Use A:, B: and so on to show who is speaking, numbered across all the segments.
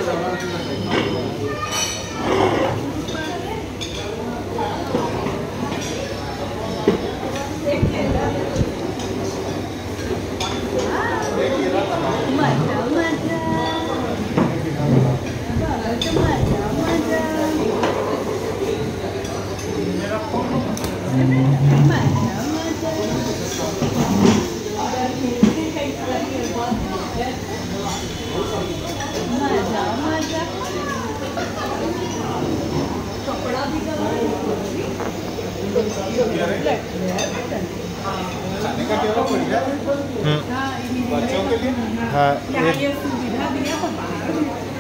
A: बच्चों के लिए
B: हाँ,
C: ये सुविधा दिया तो बाहर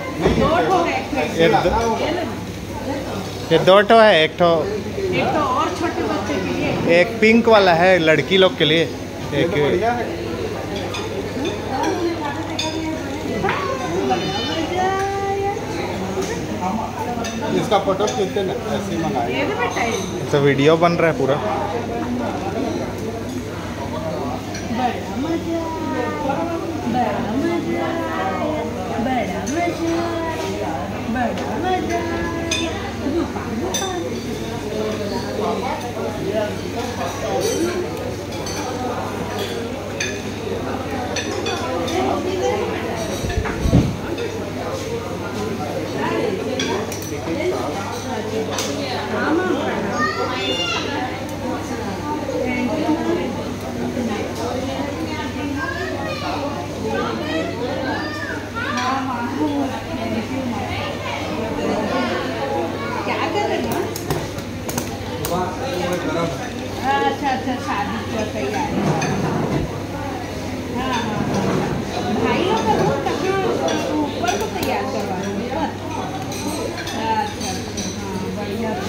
B: ये दो ठो है, एक ठो
C: एक तो और छोटे बच्चे के लिए
B: एक पिंक वाला है लड़की लोग के लिए, एक
A: बढ़िया है। इसका फोटो खींचते ना, ऐसे ही मंगाए।
C: ये भी बेटा है।
B: तो वीडियो बन रहा है पूरा।
C: बड़ा मजा, बड़ा मजा, बड़ा मजा, बड़ा मजा। क्या कर रहे हो? अच्छा अच्छा, शादी की तैयारी। हाँ हाँ, भाई लोग का रूम कहाँ ऊपर को तैयार करवा रहे हैं? अच्छा अच्छा, हाँ बढ़िया।